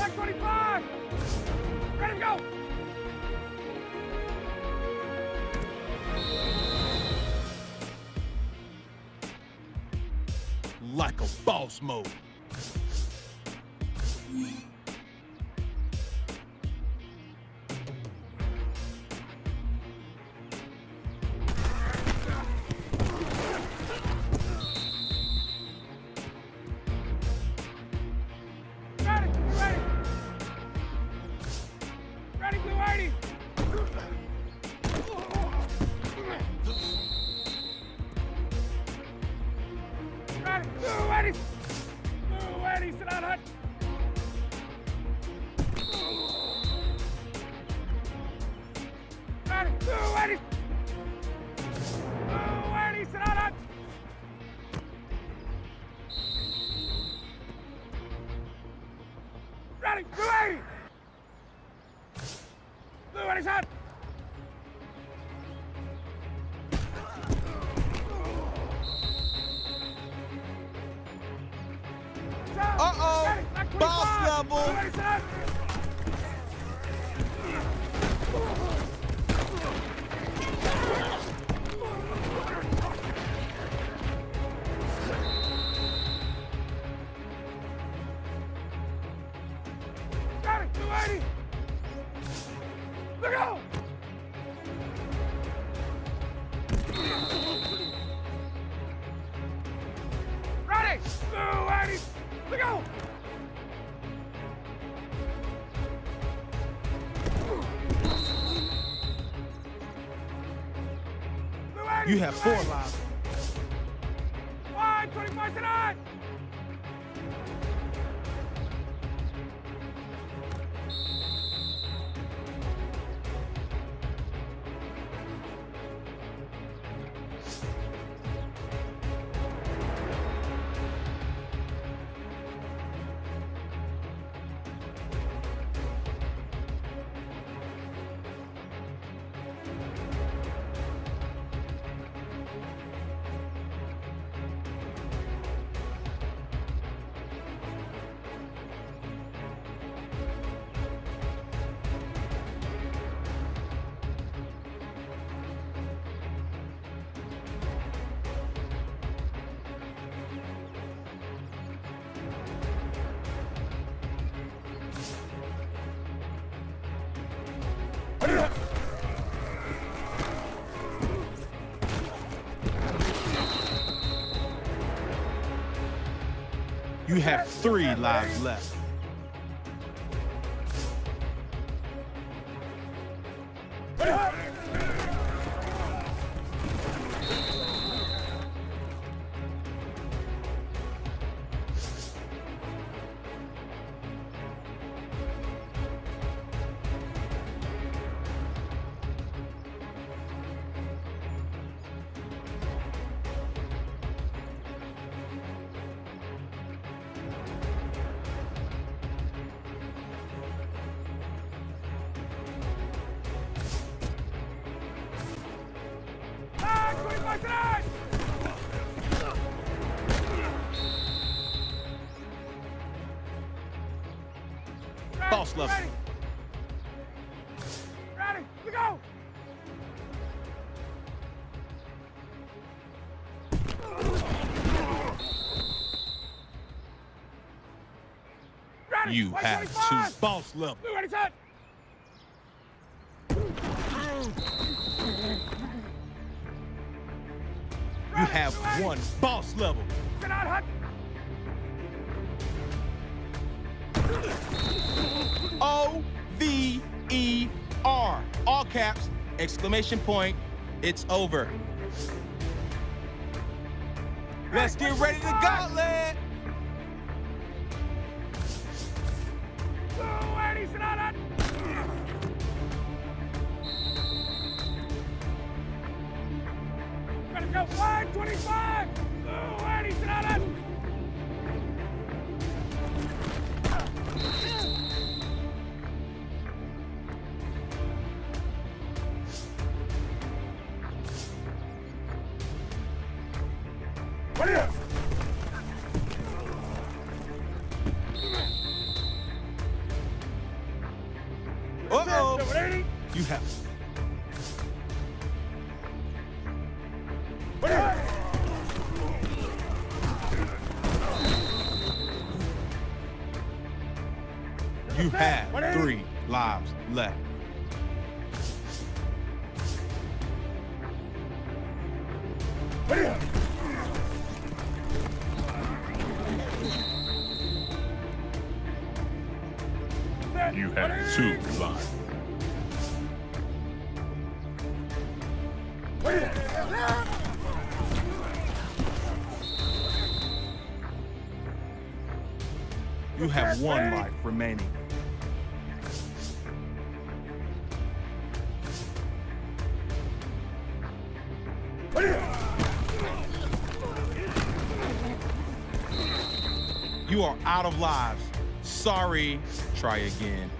25! Ready to go! Like a boss mode. Uh-oh! Boss level! Got it! 280! Look out! Ready! 280! Look out! You have 4 lives. 125 tonight! You have 3 lives left. Boss level. Ready! Ready! We go! Ready! You have 2 boss level. Blue ready, set! You have 1 boss level. Sit out, hut! O-V-E-R. All caps, exclamation point, it's over. Let's get ready to gauntlet! Sit out, hut! Gotta go 125! Blue ready, sit out, hut! Ready up! Uh-oh. You have... You have 3 lives left. You have 2 lives. You have 1 life remaining. You are out of lives. Sorry. Try again.